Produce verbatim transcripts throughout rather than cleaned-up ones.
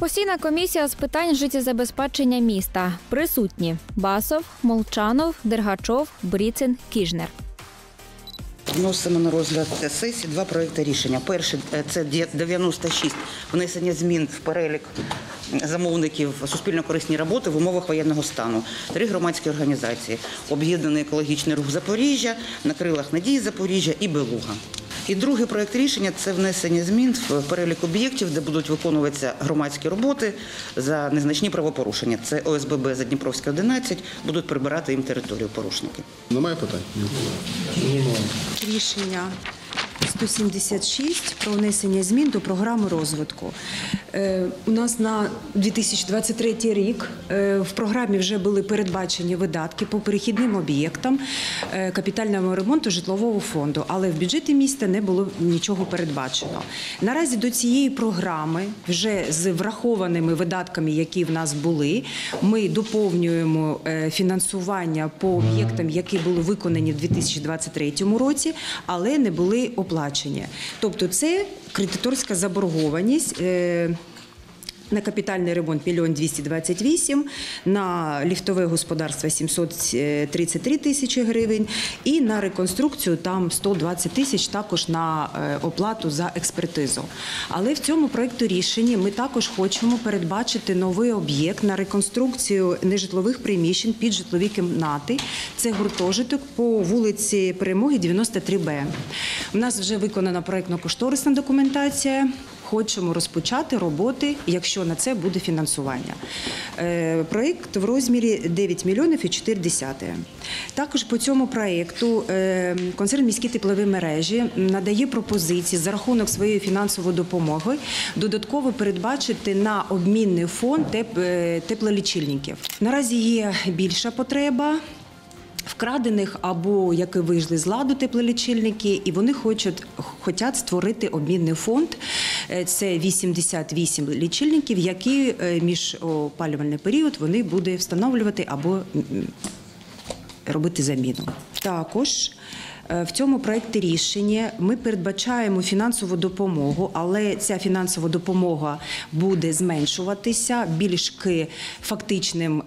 Постійна комісія з питань життєзабезпечення міста. Присутні Басов, Молчанов, Дергачов, Бріцин, Кіжнер. Вносимо на розгляд сесії два проекти рішення. Перший – це дев'яносто шість – внесення змін в перелік замовників суспільно-корисні роботи в умовах воєнного стану. Три громадські організації – Об'єднаний екологічний рух Запоріжжя, На крилах надії Запоріжжя і Белуга. І другий проект рішення – це внесення змін в перелік об'єктів, де будуть виконуватися громадські роботи за незначні правопорушення. Це О С Б Б Задніпровська, одинадцять, будуть прибирати їм територію порушники. Немає питань? Немає. Рішення сто сімдесят шість про внесення змін до програми розвитку. Е, у нас на дві тисячі двадцять третій рік е, в програмі вже були передбачені видатки по перехідним об'єктам е, капітального ремонту житлового фонду, але в бюджеті міста не було нічого передбачено. Наразі до цієї програми вже з врахованими видатками, які в нас були, ми доповнюємо е, фінансування по об'єктам, які були виконані в дві тисячі двадцять третьому році, але не були оплачені. Тобто це кредиторська заборгованість на капітальний ремонт мільйон двісті двадцять вісім, на ліфтове господарство сімсот тридцять три тисячі гривень і на реконструкцію там сто двадцять тисяч також на оплату за експертизу. Але в цьому проєкту рішення ми також хочемо передбачити новий об'єкт на реконструкцію нежитлових приміщень під житлові кімнати. Це гуртожиток по вулиці Перемоги, дев'яносто три Б. У нас вже виконана проєктно-кошторисна документація. Хочемо розпочати роботи, якщо на це буде фінансування. Проєкт в розмірі дев'ять мільйонів і чотири десятих. Також по цьому проєкту концерн «Міські теплові мережі» надає пропозиції за рахунок своєї фінансової допомоги додатково передбачити на обмінний фонд теплолічильників. Наразі є більша потреба вкрадених або які вийшли з ладу теплолічильники, і вони хочуть, хочуть створити обмінний фонд. Це вісімдесят вісім лічильників, які між опалювальний період вони будуть встановлювати або робити заміну. Також в цьому проєкті рішення ми передбачаємо фінансову допомогу, але ця фінансова допомога буде зменшуватися більш к фактичним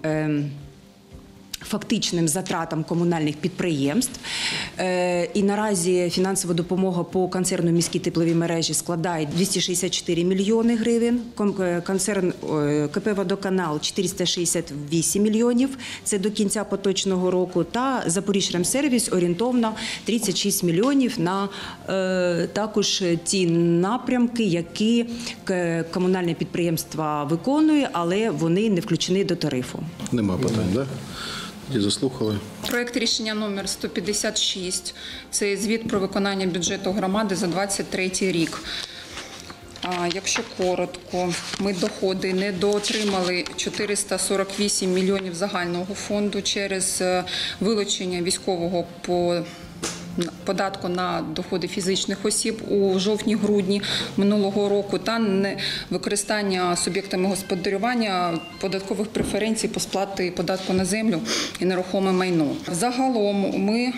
фактичним затратам комунальних підприємств. І наразі фінансова допомога по концерну «Міські теплові мережі» складає двісті шістдесят чотири мільйони гривень, концерн К П «Водоканал» – чотириста шістдесят вісім мільйонів, це до кінця поточного року, та «Запоріжремсервіс» орієнтовно тридцять шість мільйонів на також ті напрямки, які комунальне підприємство виконує, але вони не включені до тарифу. Нема питань, так? І заслухали. Проєкт рішення номер сто п'ятдесят шість. Це звіт про виконання бюджету громади за двадцять третій рік. Якщо коротко, ми доходи не доотримали чотириста сорок вісім мільйонів загального фонду через вилучення військового по податку на доходи фізичних осіб у жовтні-грудні минулого року та використання суб'єктами господарювання податкових преференцій по сплаті податку на землю і нерухоме майно. Загалом ми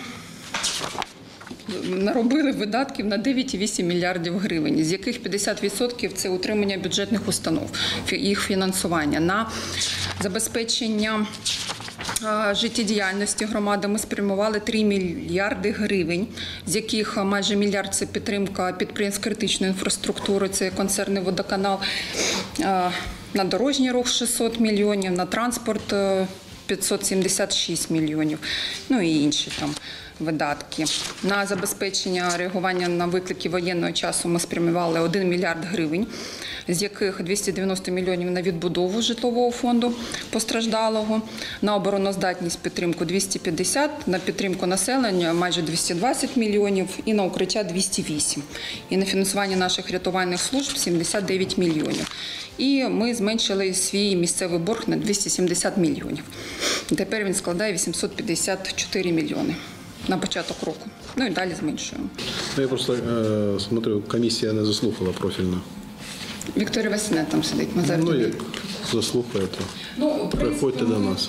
наробили видатків на дев'ять цілих вісім мільярдів гривень, з яких п'ятдесят відсотків – це утримання бюджетних установ, їх фінансування. На забезпечення життєдіяльності громади ми спрямували три мільярди гривень, з яких майже мільярд – це підтримка підприємств критичної інфраструктури, це концерни «Водоканал», на дорожній рух шістсот мільйонів, на транспорт п'ятсот сімдесят шість мільйонів, ну і інші там видатки. На забезпечення реагування на виклики воєнного часу ми спрямували один мільярд гривень, з яких двісті дев'яносто мільйонів на відбудову житлового фонду постраждалого, на обороноздатність підтримку двісті п'ятдесят, на підтримку населення майже двісті двадцять мільйонів і на укриття двісті вісім. І на фінансування наших рятувальних служб сімдесят дев'ять мільйонів. І ми зменшили свій місцевий борг на двісті сімдесят мільйонів. Тепер він складає вісімсот п'ятдесят чотири мільйони на початок року. Ну і далі зменшуємо. Я просто е, смотрю, комісія не заслухала профільно. Вікторія Васильівна там сидить, Мазар. Ну, як заслухає, то ну, приходьте до нас.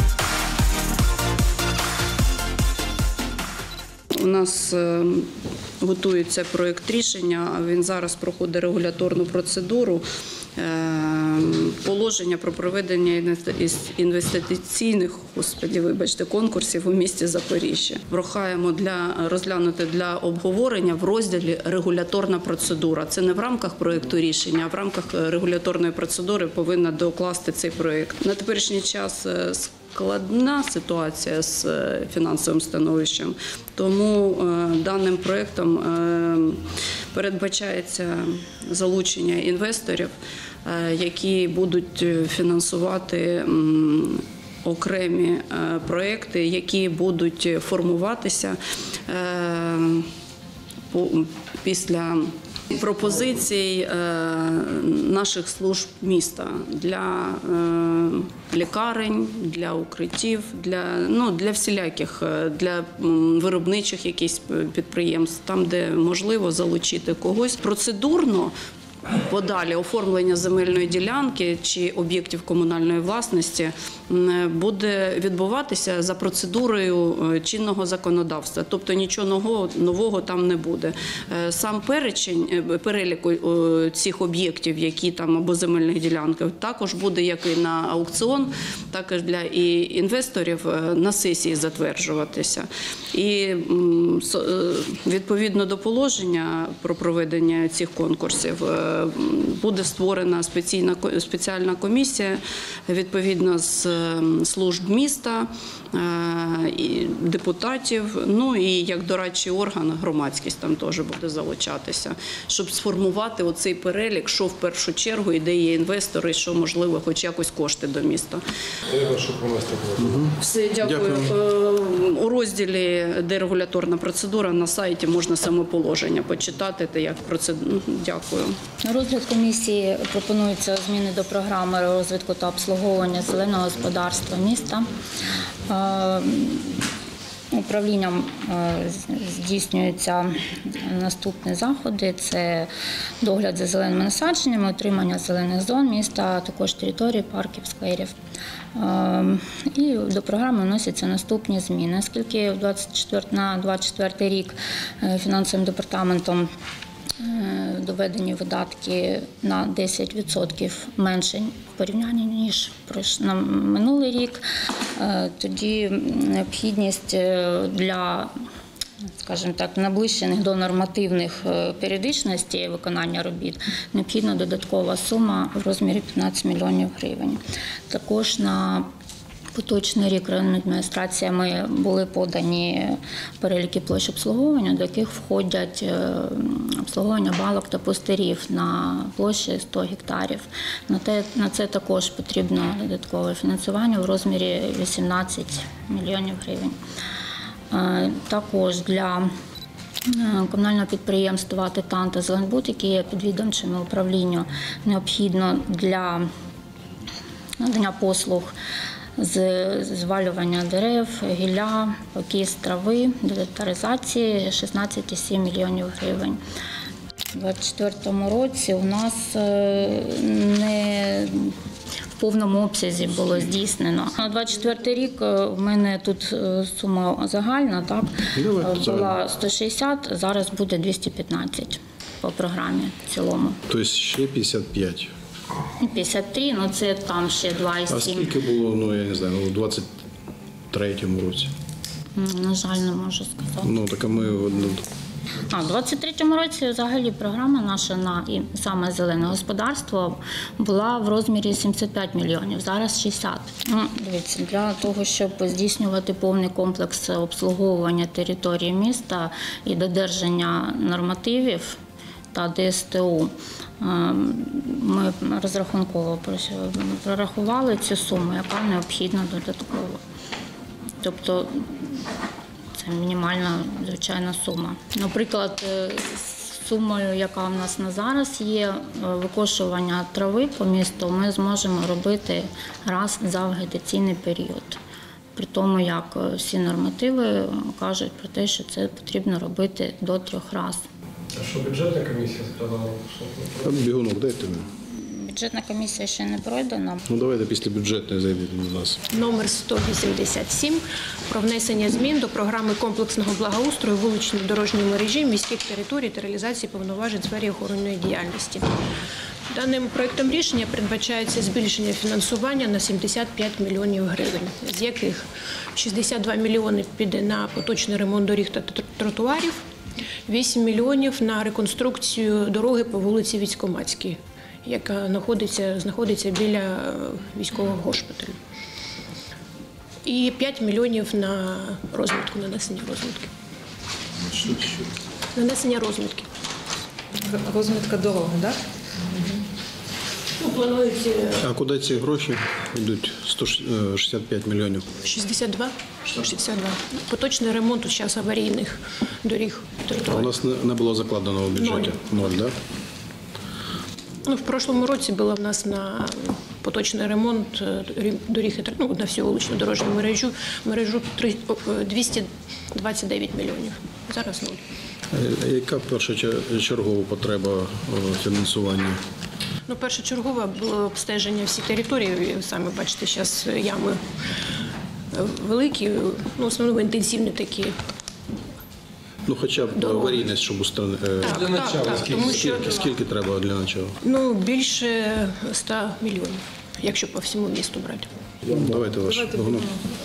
У нас готується проєкт рішення, він зараз проходить регуляторну процедуру. Положення про проведення інвестиційних, господі, вибачте, конкурсів у місті Запоріжжя. Прохаємо для розглянути для обговорення в розділі регуляторна процедура. Це не в рамках проєкту рішення, а в рамках регуляторної процедури повинна докласти цей проєкт. На теперішній час складна ситуація з фінансовим становищем, тому даним проєктом передбачається залучення інвесторів, які будуть фінансувати окремі проєкти, які будуть формуватися після пропозицій наших служб міста для лікарень, для укриттів, для, ну, для всіляких, для виробничих якихось підприємств, там, де можливо залучити когось. Процедурно подалі оформлення земельної ділянки чи об'єктів комунальної власності буде відбуватися за процедурою чинного законодавства. Тобто нічого нового, нового там не буде. Сам перечень, перелік цих об'єктів, які там або земельних ділянок, також буде як і на аукціон, так і для і інвесторів на сесії затверджуватися. І відповідно до положення про проведення цих конкурсів буде створена спеціальна, спеціальна комісія відповідно з служб міста, депутатів, ну і як дорадчий орган громадськість там теж буде залучатися, щоб сформувати оцей перелік, що в першу чергу і де є інвестори, що можливо хоч якось кошти до міста. Все, дякую. дякую. У розділі де регуляторна процедура на сайті можна саме положення почитати, та як процедура. Дякую. На розгляд комісії пропонуються зміни до програми розвитку та обслуговування зеленого господарства міста. Управлінням здійснюються наступні заходи. Це догляд за зеленими насадженнями, утримання зелених зон міста, а також території, парків, скверів. І до програми вносяться наступні зміни. Оскільки на двадцять четвертий рік фінансовим департаментом доведені видатки на десять відсотків менше в порівнянні, ніж на минулий рік, тоді необхідність для, скажімо так, наближених до нормативних періодичностей виконання робіт необхідна додаткова сума в розмірі п'ятнадцять мільйонів гривень. Також на поточний рік районними адміністраціями були подані переліки площ обслуговування, до яких входять обслуговування балок та пустирів на площі сто гектарів. На, те, на це також потрібно додаткове фінансування в розмірі вісімнадцять мільйонів гривень. Також для комунального підприємства «Титан» та «Зеленбуд», які є підвідомчими управлінню, необхідно для надання послуг з звалювання дерев, гілля, покіс трави, деталізації шістнадцять цілих сім мільйонів гривень. У двадцять четвертому році у нас не в повному обсязі було здійснено. На двадцять четвертий рік в мене тут сума загальна, так, була сто шістдесят, зараз буде двісті п'ятнадцять по програмі в цілому. Тобто ще п'ятдесят п'ять? п'ятдесят три, ну це там ще два і сім. А скільки було, ну я не знаю, у двадцять третьому році? На жаль, не можу сказати. Ну, так а ми... А, у двадцять третьому році взагалі програма наша на і саме зелене господарство була в розмірі сімдесят п'ять мільйонів, зараз шістдесят. Ну, дивіться, для того, щоб здійснювати повний комплекс обслуговування території міста і додержання нормативів та Д С Т У, ми розрахунково прорахували цю суму, яка необхідна додатково. Тобто це мінімальна, звичайна сума. Наприклад, сумою, яка в нас на зараз є, викошування трави по місту ми зможемо робити раз за вегетаційний період. При тому, як всі нормативи кажуть про те, що це потрібно робити до трьох разів. А що бюджетна комісія сказала? Бігунок, дайте мені. Бюджетна комісія ще не пройдена. Ну давайте після бюджетної зайдете до нас. Номер сто вісімдесят сім про внесення змін до програми комплексного благоустрою вуличної дорожньої мережі міських територій та реалізації повноважень в сфері охоронної діяльності. Даним проектом рішення передбачається збільшення фінансування на сімдесят п'ять мільйонів гривень, з яких шістдесят два мільйони піде на поточний ремонт доріг та тротуарів, вісім мільйонів на реконструкцію дороги по вулиці Військоматській, яка знаходиться, знаходиться біля військового госпіталю. І п'ять мільйонів на розмітку, нанесення розмітки. Нанесення розмітки. Розмітка дороги, так? Ну, планують А куди ці гроші йдуть? сто шістдесят п'ять мільйонів. шістдесят два. шістдесят два. Поточний ремонт зараз аварійних доріг. А у територій. нас не- не було закладено в бюджеті? Ноль, так? Ну, в прошлому році було в нас на поточний ремонт е, рі- доріг і тр- ну, на всю вуличну дорожню мережу, мережу три- о, е, двісті двадцять дев'ять мільйонів. Зараз нуль. Яка першочергова потреба е, фінансування? Ну, першочергове було обстеження всіх територій. Ви самі бачите, зараз ями е, великі, ну, в основному інтенсивні такі. Ну хоча б Дорога. аварійність, щоб устранити. Так, так, так, тому що Скільки, скільки треба для начала? ну, більше ста мільйонів, якщо по всьому місту брати. Давайте ваш Богдан.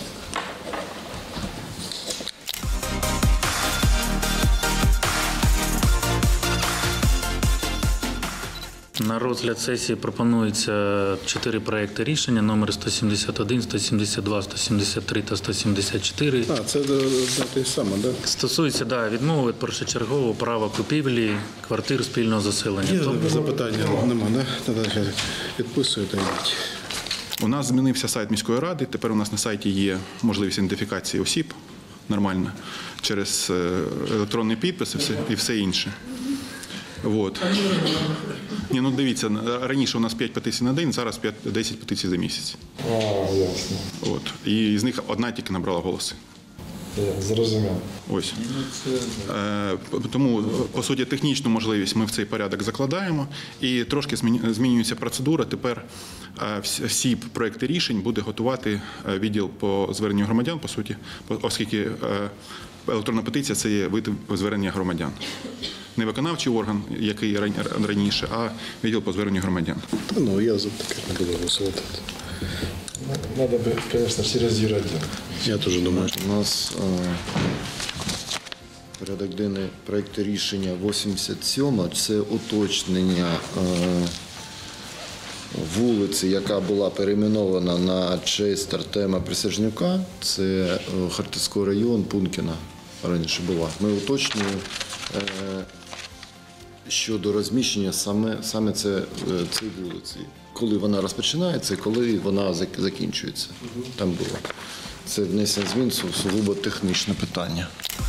На розгляд сесії пропонується чотири проекти рішення: номер сто сімдесят один, сто сімдесят два, сто сімдесят три та сто сімдесят чотири. А, це до, до те саме, так? Стосується да, відмови від першочергового права купівлі квартир спільного заселення. Є Тобто, запитання? Нема, да? Тоді підписуєте і йдіть. У нас змінився сайт міської ради. Тепер у нас на сайті є можливість ідентифікації осіб нормально через е, електронний підпис і все, і все інше. От. Ні, ну дивіться, раніше у нас п'ять петицій на день, зараз п'ять-десять петицій за місяць. А, ясно. От. І з них одна тільки набрала голоси. Я зрозумів. Ось. Е, Тому, по суті, технічну можливість ми в цей порядок закладаємо. І трошки зміню- змінюється процедура. Тепер е, вс- всі проекти рішень буде готувати е, відділ по зверненню громадян, по суті, по- оскільки е, електронна петиція – це є вид звернення громадян. Не виконавчий орган, який ран- раніше, а відділ по зверненню громадян. Та ну, я за таке не буду голосувати. Надо бы, конечно, серьезировать. Я теж думаю. У нас е, порядок денний проєкту рішення вісімдесят сім. Це уточнення е, вулиці, яка була перейменована на честь Артема Присяжнюка. Це е, Харківський район, Пункіна раніше була. Ми уточнюємо е, щодо розміщення саме, саме це, е, цієї вулиці. Коли вона розпочинається і коли вона зак- закінчується. Там було. Це внесення змін, су- сугубо технічне питання.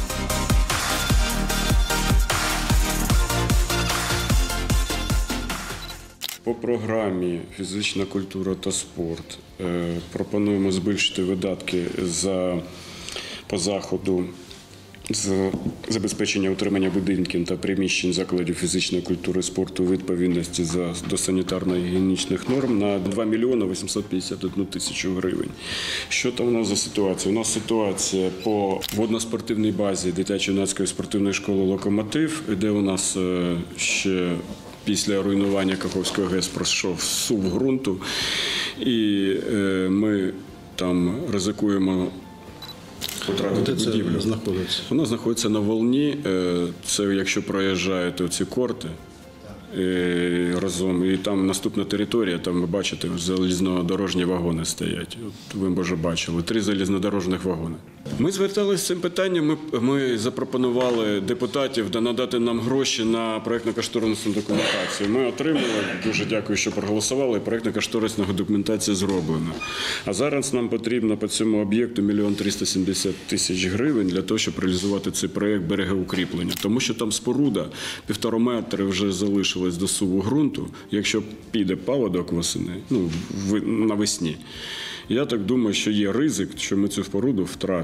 По програмі «Фізична культура та спорт» е, пропонуємо збільшити видатки за, по заходу з забезпечення утримання будинків та приміщень закладів фізичної культури і спорту у відповідності за, до санітарно-гігієнічних норм на два мільйони вісімсот п'ятдесят одну тисячу гривень. Що там у нас за ситуація? У нас ситуація по водно-спортивній базі дитячо-юнацької спортивної школи «Локомотив», де у нас е, ще після руйнування Каховської ГЕС пройшов сув ґрунту, і е, ми там ризикуємо потратити Де це будівлю. знаходиться? Вона знаходиться на Волні. Е, Це якщо проїжджаєте оці корти е, разом, і там наступна територія, там ви бачите, залізнодорожні вагони стоять. От ви, може, бачили, три залізнодорожних вагони. Ми зверталися з цим питанням, ми, ми запропонували депутатів да надати нам гроші на проєктно-кошторисну документацію. Ми отримали, дуже дякую, що проголосували, проєктно-кошторисна документація зроблена. А зараз нам потрібно по цьому об'єкту мільйон триста сімдесят тисяч гривень для того, щоб реалізувати цей проєкт берегоукріплення. Тому що там споруда, півтора метри вже залишилась до суву ґрунту, якщо піде паводок восени, ну, навесні. Я так думаю, що є ризик, що ми цю споруду втратимо.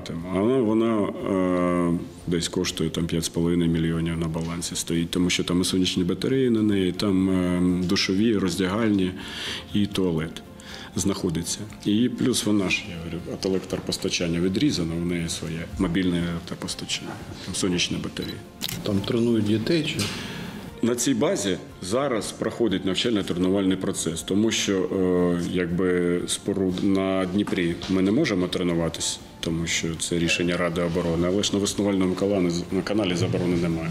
втратимо. А вона, вона е, десь коштує там п'ять з половиною мільйонів на балансі стоїть, тому що там і сонячні батареї на неї, там е, душові, роздягальні і туалет знаходиться. І плюс вона ж, я говорю, от електропостачання відрізано, в неї своє мобільне електропостачання, там сонячні батареї. Там тренують дітей чи? На цій базі зараз проходить навчально-тренувальний процес, тому що е, якби споруд на Дніпрі ми не можемо тренуватись, тому що це рішення Ради оборони, але ж на веснувальному каналі, на каналі заборони немає.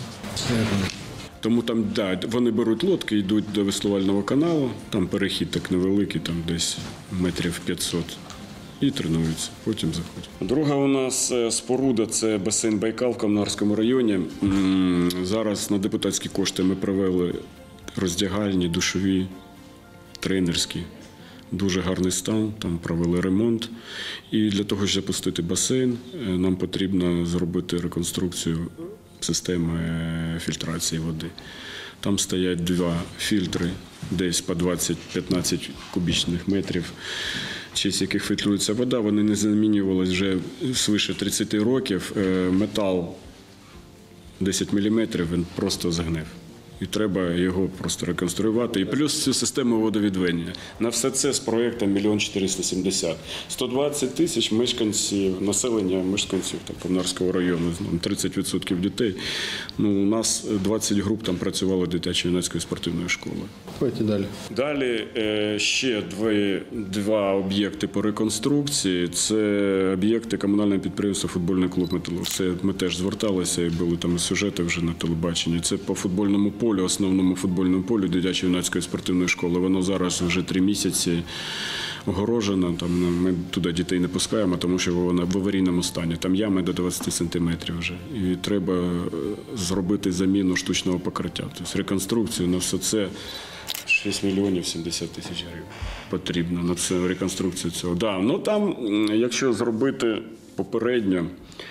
Тому там, да, вони беруть лодки, йдуть до веслувального каналу, там перехід так невеликий, там десь метрів п'ятсот, і тренуються, потім заходять. Друга у нас споруда – це басейн Байкал в Коммунарському районі. Зараз на депутатські кошти ми провели роздягальні, душові, тренерські. Дуже гарний стан, там провели ремонт. І для того, щоб запустити басейн, нам потрібно зробити реконструкцію системи фільтрації води. Там стоять два фільтри, десь по двадцять-п'ятнадцять кубічних метрів, через яких фільтрується вода. Вони не замінювалися вже свише тридцять років. Метал десять міліметрів, він просто загнив. І треба його просто реконструювати. І плюс цю систему водовідведення. На все це з проєктом мільйон чотириста сімдесят. сто двадцять тисяч мешканців, населення мешканців там, Коммунарського району, тридцять відсотків дітей. Ну, у нас двадцять груп там працювало дитячо-юнацької спортивної школи. Давайте далі. Далі ще два, два об'єкти по реконструкції. Це об'єкти комунального підприємства «Футбольний клуб Металург». Це ми теж зверталися і були там сюжети вже на телебаченні. Це по футбольному полю. Полю, основному футбольному полю дитячо-юнацької спортивної школи. Воно зараз вже три місяці огорожено. Там ми туди дітей не пускаємо, тому що воно в аварійному стані. Там ями до двадцять сантиметрів вже. І треба зробити заміну штучного покриття. Тобто реконструкцію на все це шість мільйонів сімдесят тисяч гривень потрібно на це, реконструкцію цього. Да, ну там, якщо зробити попередньо,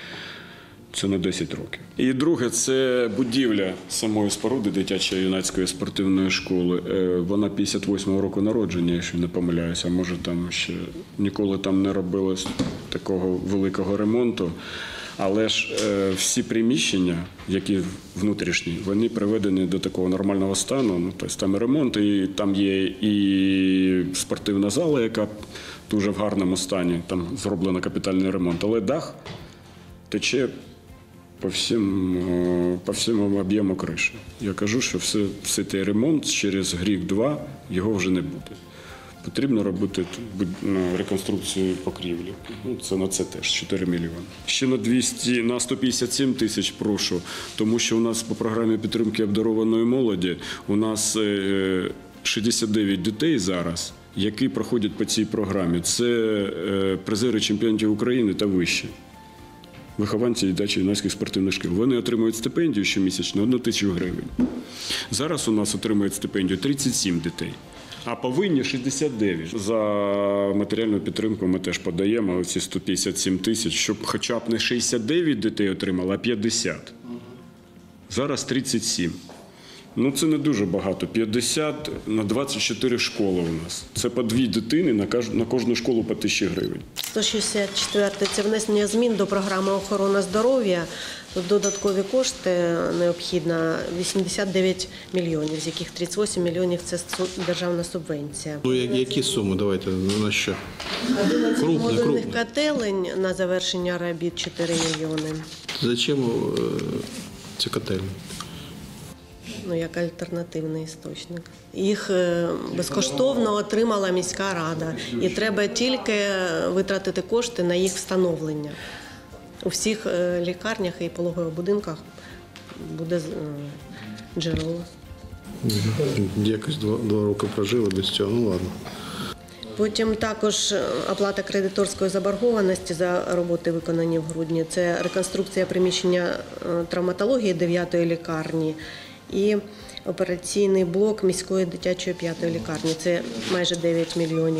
це на десять років. І друге, це будівля самої споруди дитячо-юнацької спортивної школи. Вона п'ятдесят восьмого року народження, якщо не помиляюся, а може там ще ніколи там не робилось такого великого ремонту. Але ж е, всі приміщення, які внутрішні, вони приведені до такого нормального стану. Ну, тобто там і ремонт, і там є і спортивна зала, яка дуже в гарному стані, там зроблено капітальний ремонт. Але дах тече по всім, по всьому об'єму криші. Я кажу, що все, все цей ремонт через рік-два його вже не буде. Потрібно робити реконструкцію покрівлі. Ну, це на це теж чотири мільйони. Ще на двісті, на сто п'ятдесят сім тисяч прошу, тому що у нас по програмі підтримки обдарованої молоді у нас шістдесят дев'ять дітей зараз, які проходять по цій програмі. Це призери чемпіонатів України та вище. Вихованці дитячо-юнацьких спортивних шкіл. Вони отримують стипендію щомісячно одну тисячу гривень. Зараз у нас отримують стипендію тридцять сім дітей, а повинні шістдесят дев'ять. За матеріальну підтримку ми теж подаємо ці сто п'ятдесят сім тисяч, щоб хоча б не шістдесят дев'ять дітей отримали, а п'ятдесят. Зараз тридцять сім. Ну, це не дуже багато. п'ятдесят на двадцять чотири школи у нас. Це по дві дитини на кожну, на кожну школу по тисячі гривень. сто шістдесят четверте – це внесення змін до програми охорони здоров'я. Тут додаткові кошти необхідно вісімдесят дев'ять мільйонів, з яких тридцять вісім мільйонів – це державна субвенція. Ну, які суми? Давайте, на що? Крупне, крупне. Котелень на завершення робіт чотири мільйони. Зачем ці котельні? Ну, як альтернативний істочник. Їх безкоштовно отримала міська рада. І треба тільки витратити кошти на їх встановлення. У всіх лікарнях і пологових будинках буде джерело. Якось два, два роки прожили без цього, ну ладно. Потім також оплата кредиторської заборгованості за роботи, виконані в грудні. Це реконструкція приміщення травматології дев'ятої лікарні і операційний блок міської дитячої п'ятої лікарні. Це майже дев'ять мільйонів.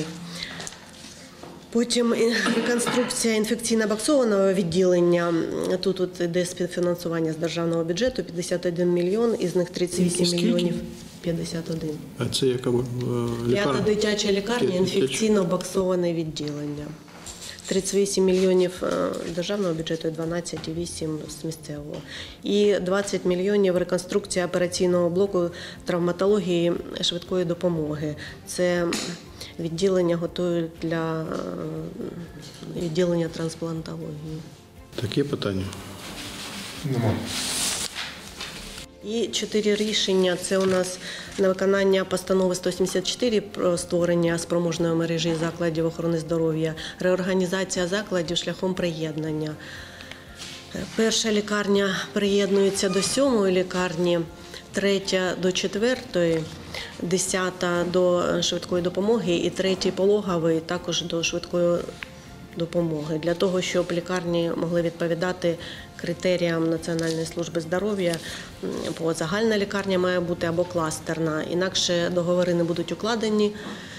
Потім реконструкція інфекційно-баксованого відділення. Тут, тут йде співфінансування з державного бюджету п'ятдесят один мільйон, із них тридцять вісім мільйонів. п'ятдесят один. А це яка лікарня? П'ята дитяча лікарня, інфекційно-баксоване відділення. тридцять вісім мільйонів державного бюджету і дванадцять цілих вісім з місцевого. І двадцять мільйонів реконструкція операційного блоку травматології швидкої допомоги. Це відділення готують для відділення трансплантології. Такі питання? Нема. І чотири рішення – це у нас на виконання постанови сто сімдесят чотири про створення спроможної мережі закладів охорони здоров'я, реорганізація закладів шляхом приєднання. Перша лікарня приєднується до сьомої лікарні, третя до четвертої, десята до швидкої допомоги і третій пологовий також до швидкої допомоги. Для того, щоб лікарні могли відповідати критеріям Національної служби здоров'я, бо загальна лікарня має бути або кластерна, інакше договори не будуть укладені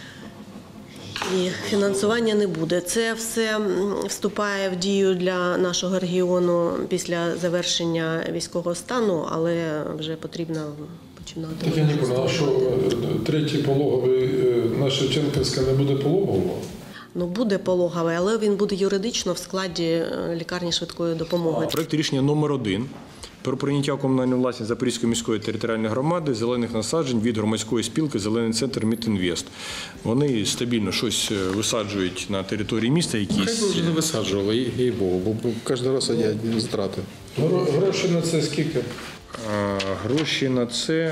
і фінансування не буде. Це все вступає в дію для нашого регіону після завершення військового стану, але вже потрібно починати. Так я не поняла, а що третій пологовий на Шевченківська не буде пологового? Ну, буде пологовий, але він буде юридично в складі лікарні швидкої допомоги. Проект рішення номер один про прийняття в комунальну власність Запорізької міської територіальної громади зелених насаджень від громадської спілки «Зелений центр Мідінвест». Вони стабільно щось висаджують на території міста. Якісь... Хай би вже не висаджували, їй Богу, бо кожен раз одні затрати. Гроші на це скільки? Гроші на це...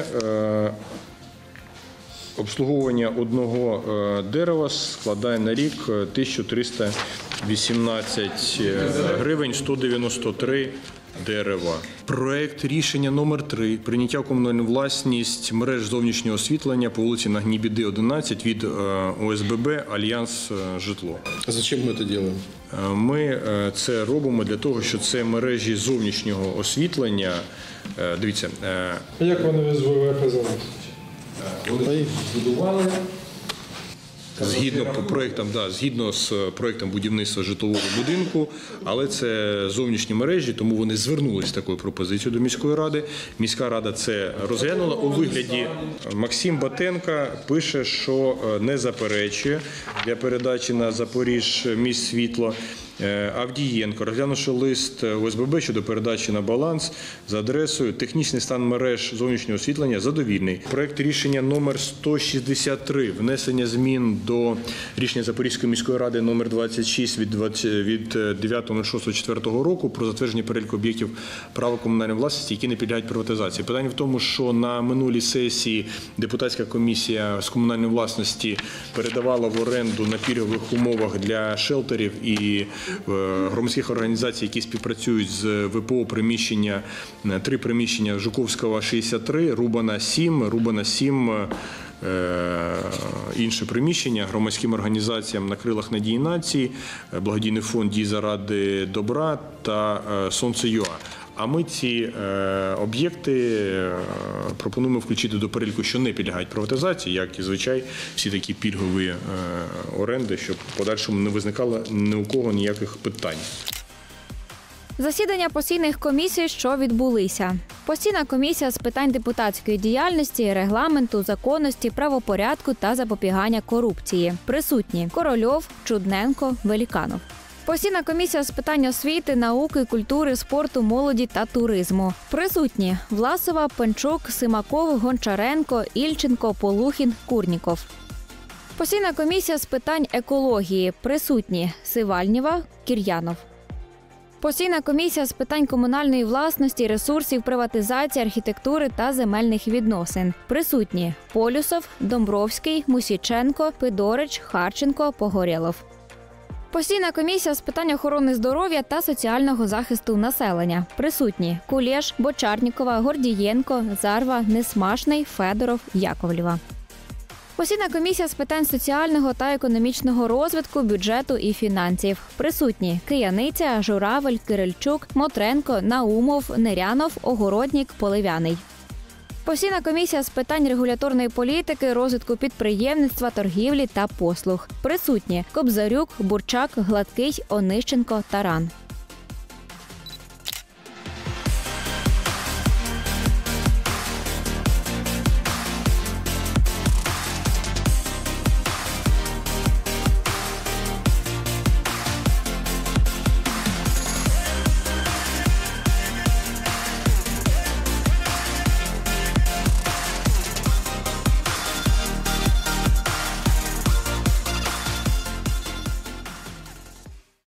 Обслуговування одного дерева складає на рік тисячу триста вісімнадцять гривень сто дев'яносто три дерева. Проект рішення номер три. Прийняття в комунальну власність мереж зовнішнього освітлення по вулиці Нагнібіди, одинадцять від О С Б Б «Альянс Житло». А зачем ми це робимо? Ми це робимо для того, що це мережі зовнішнього освітлення. Дивіться. Як вони з В В П зараз? Вони збудували згідно по проектам, да, згідно з проектом будівництва житлового будинку, але це зовнішні мережі, тому вони звернулися з такою пропозицією до міської ради. Міська рада це розглянула у вигляді. Максим Батенко пише, що не заперечує для передачі на Запоріж міст світло. Авдієнко, розглянувши лист О С Б Б щодо передачі на баланс за адресою «Технічний стан мереж зовнішнього освітлення задовільний». Проект рішення номер сто шістдесят три, внесення змін до рішення Запорізької міської ради номер двадцять шість від дев'ятого шостого четвертого року про затвердження переліку об'єктів права комунальної власності, які не підлягають приватизації. Питання в тому, що на минулій сесії депутатська комісія з комунальної власності передавала в оренду на пільгових умовах для шелтерів і громадських організацій, які співпрацюють з В П О приміщення, три приміщення Жуковського шістдесят три, Рубана сім, Рубана сім, інше приміщення громадським організаціям «На крилах надії нації», благодійний фонд «Дії заради добра» та «Сонце.ЮА». А ми ці об'єкти пропонуємо включити до переліку, що не підлягають приватизації, як і, звичай, всі такі пільгові оренди, щоб в подальшому не виникало ні у кого ніяких питань. Засідання постійних комісій, що відбулися. Постійна комісія з питань депутатської діяльності, регламенту, законності, правопорядку та запобігання корупції. Присутні Корольов, Чудненко, Веліканов. Постійна комісія з питань освіти, науки, культури, спорту, молоді та туризму. Присутні Власова, Пенчук, Симаков, Гончаренко, Ільченко, Полухін, Курніков. Постійна комісія з питань екології. Присутні Сивальнєва, Кір'янов. Постійна комісія з питань комунальної власності, ресурсів, приватизації, архітектури та земельних відносин. Присутні Полюсов, Домбровський, Мусіченко, Пидорич, Харченко, Погорєлов. Постійна комісія з питань охорони здоров'я та соціального захисту населення. Присутні Кулєш, Бочарнікова, Гордієнко, Зарва, Несмашний, Федоров, Яковлєва. Постійна комісія з питань соціального та економічного розвитку, бюджету і фінансів. Присутні Кияниця, Журавель, Кирильчук, Мотренко, Наумов, Нерянов, Огороднік, Поливяний. Постійна комісія з питань регуляторної політики, розвитку підприємництва, торгівлі та послуг. Присутні Кобзарюк, Бурчак, Гладкий, Онищенко, Таран.